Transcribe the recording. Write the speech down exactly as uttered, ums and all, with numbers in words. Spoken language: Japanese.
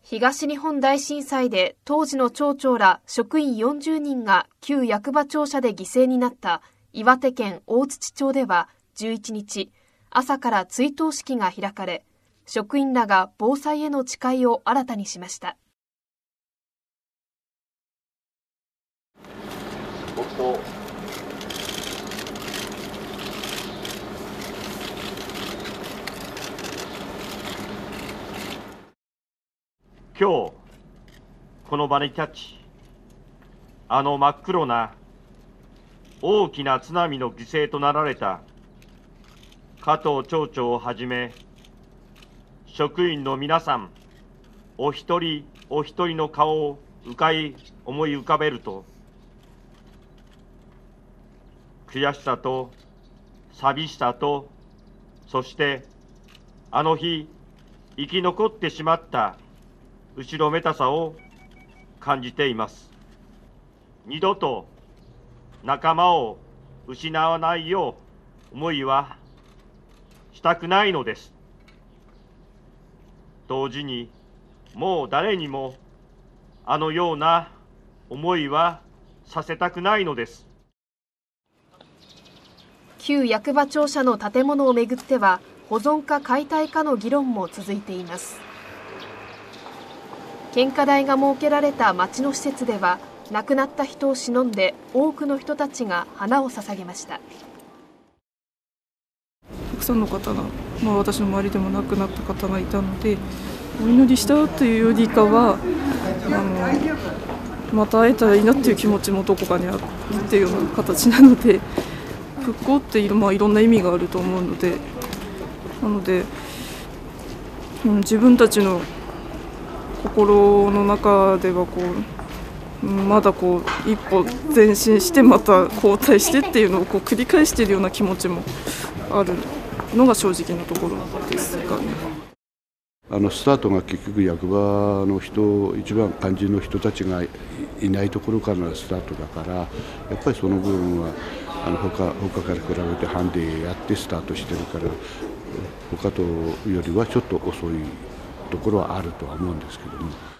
東日本大震災で当時の町長ら職員よんじゅうにんが旧役場庁舎で犠牲になった岩手県大槌町ではじゅういちにち、朝から追悼式が開かれ、職員らが防災への誓いを新たにしました。 今日この場に立ち、あの真っ黒な大きな津波の犠牲となられた加藤町長をはじめ職員の皆さんお一人お一人の顔を浮かい思い浮かべると、悔しさと寂しさと、そしてあの日生き残ってしまった後ろめたさを感じています。二度と仲間を失わないよう思いはしたくないのです。同時にもう誰にもあのような思いはさせたくないのです。 旧役場庁舎の建物をめぐっては保存か解体かの議論も続いています。献花台が設けられた町の施設では、亡くなった人を偲んで多くの人たちが花を捧げました。 たくさんの方が、まあ、私の周りでも亡くなった方がいたので、お祈りしたというよりかはあのまた会えたらいいなっていう気持ちもどこかにあるっていうような形なので、復興っていう、まあ、いろんな意味があると思うので、なので、うん、自分たちの心の中ではこうまだこう一歩前進してまた後退してっていうのをこう繰り返しているような気持ちもあるのが正直なところですかね。 あのスタートが結局役場の人、一番肝心の人たちがいないところからのスタートだから、やっぱりその部分はあの他他から比べてハンデやってスタートしてるから、他とよりはちょっと遅いところはあるとは思うんですけども。